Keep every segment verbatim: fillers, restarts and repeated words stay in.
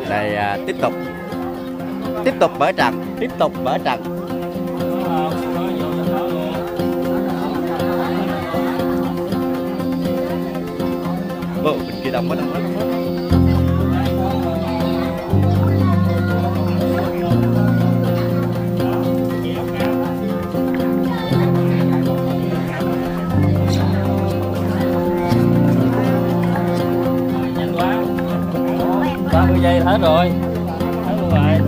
Đây à, tiếp tục tiếp tục mở trận, tiếp tục mở trận. Bộ bên kia đông quá đông quá. ba mươi giây hết rồi. Hết luôn rồi.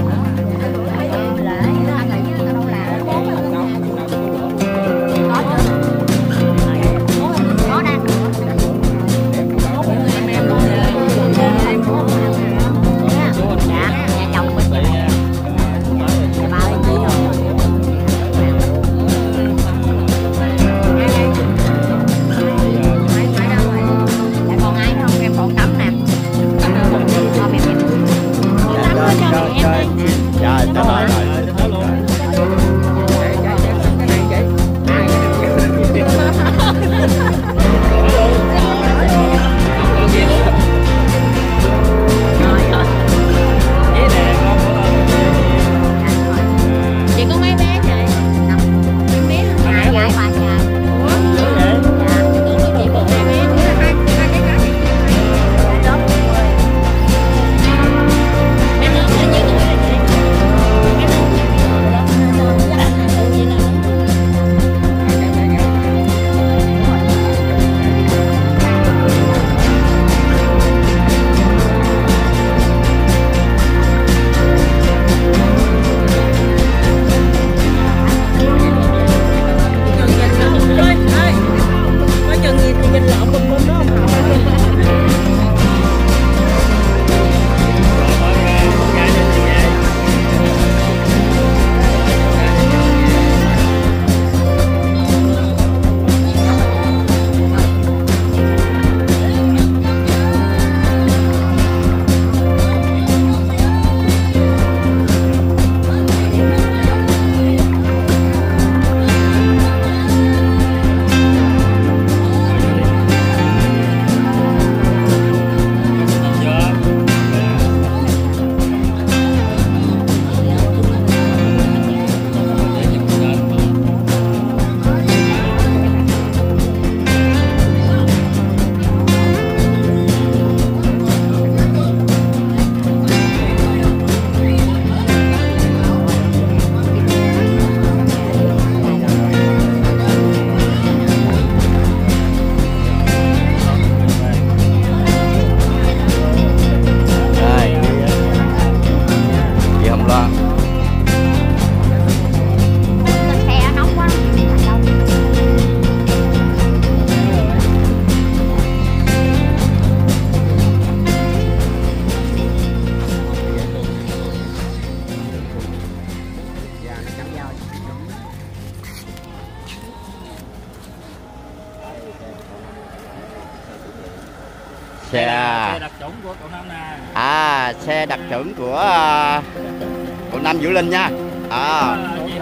Xe, xe đặc trủng của cậu Năm nè. À, xe đặc trủng của uh, cậu Năm Vũ Linh nha. À,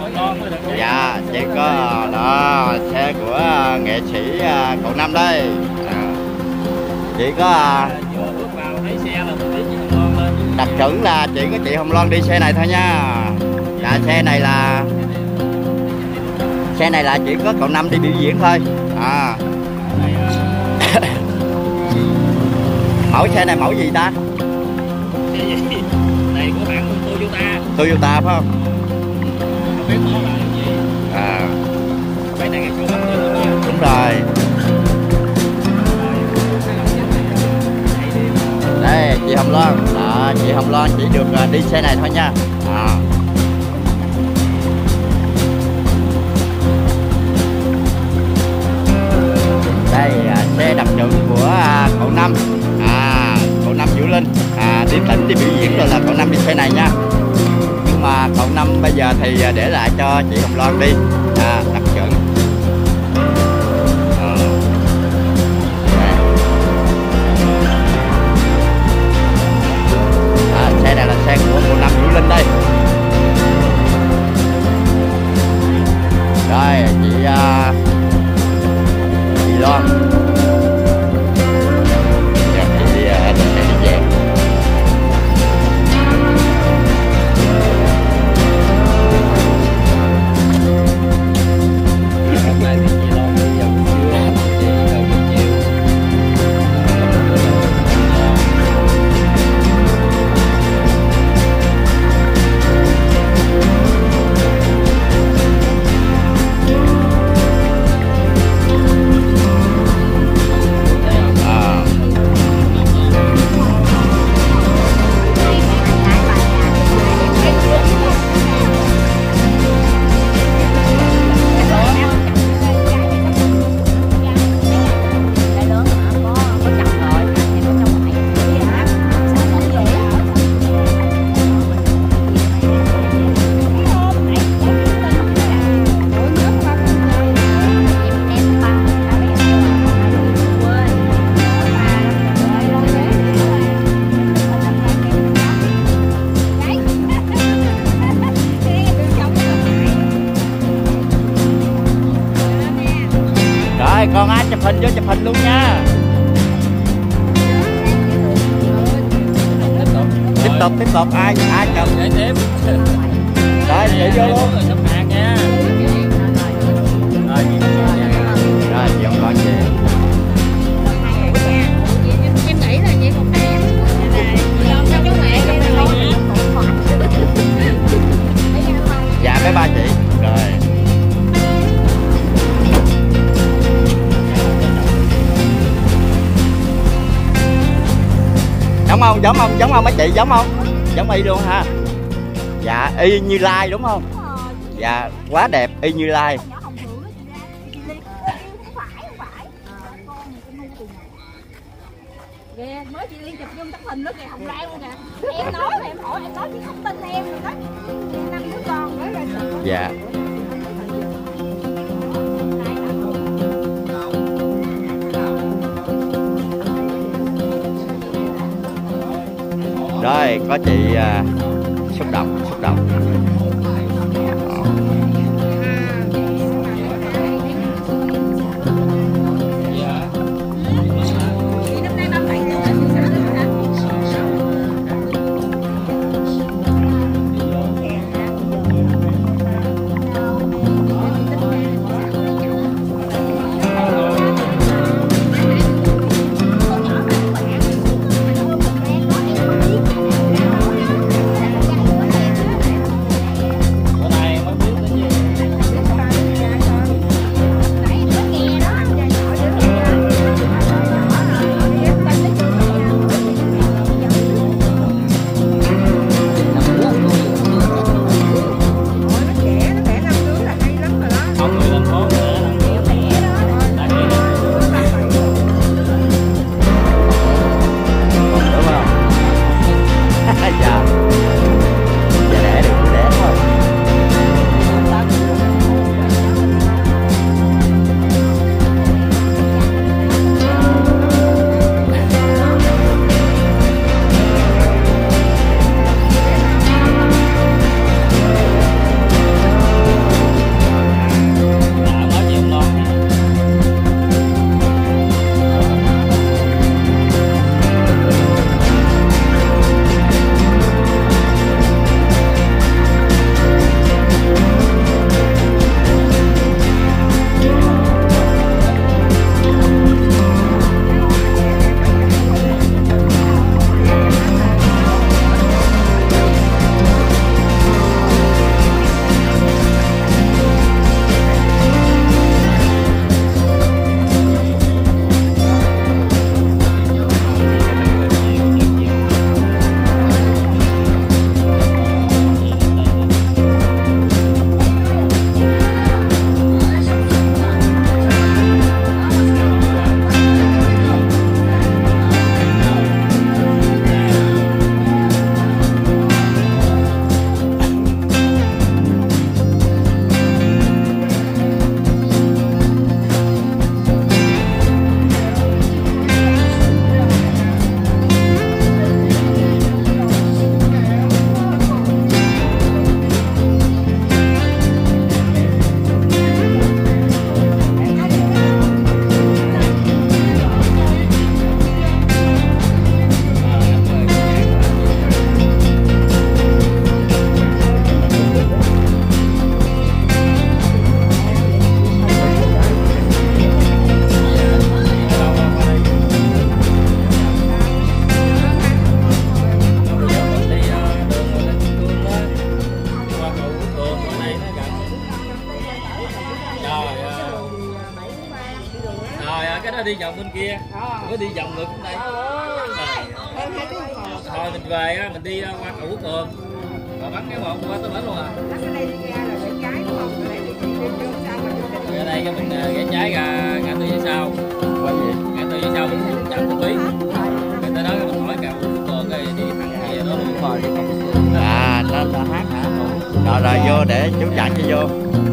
dạ, chỉ có đó xe của uh, nghệ sĩ uh, cậu Năm đây. À, chỉ có uh, đặc trủng là chỉ có chị Hồng Loan đi xe này thôi nha. Dạ, xe này là xe này là chỉ có cậu Năm đi biểu diễn thôi. À. Mẫu xe này mẫu gì ta? Xe gì? Này của hãng Toyota. Toyota phải không? Không biết nó là cái gì. À. Cái này cái số đúng, đúng rồi. Đây chị Hồng Loan. À, chị Hồng Loan chỉ được đi xe này thôi nha. À. Đây xe đặc trủng của cậu Năm. À, cậu Năm Vũ Linh à, đi tỉnh đi biểu diễn rồi là cậu Năm đi xe này nha. Nhưng mà cậu Năm bây giờ thì để lại cho chị Hồng Loan đi à, đặc trủng. À, xe này là xe của cậu Năm Vũ Linh đây. Rồi chị uh, chị Loan. hình vô chụp hình luôn nha. Tiếp tục tiếp tục ai ai cầm để tiếp. Rồi để vô luôn. Rồi sắp hàng nha. Rồi chị rồi chị con chị. Em nghĩ là chị còn em lo cho cái mẹ Dạ mấy ba chị. Rồi. Giống không? Giống không? Giống không mấy chị? Giống không? Giống y luôn ha. Dạ y Như Lai đúng không? Dạ quá đẹp y Như Lai. Kìa, mới chị Liên chụp chung tấm hình đó kìa, Hồng Lan luôn kìa. Em nói mà em hỏi, em nói chị không tin em rồi đó. Năm đứa con nữa rồi. Dạ. Rồi có chị uh, xúc động, xúc động. đi vòng bên kia, có đi vòng ngược bên đây. Thôi mình về á, mình đi qua cầu Quốc Cường, rồi bắn cái một qua tới bển luôn à. Ở đây cho mình ghé trái ra ngã tư phía sau. Ngã tư phía sau mình chậm một tí. Người ta nói mình hỏi cầu Quốc Cường rồi đi thẳng về đó luôn. À, nó nó hát hả? Rồi rồi vô để chú dặn cho vô.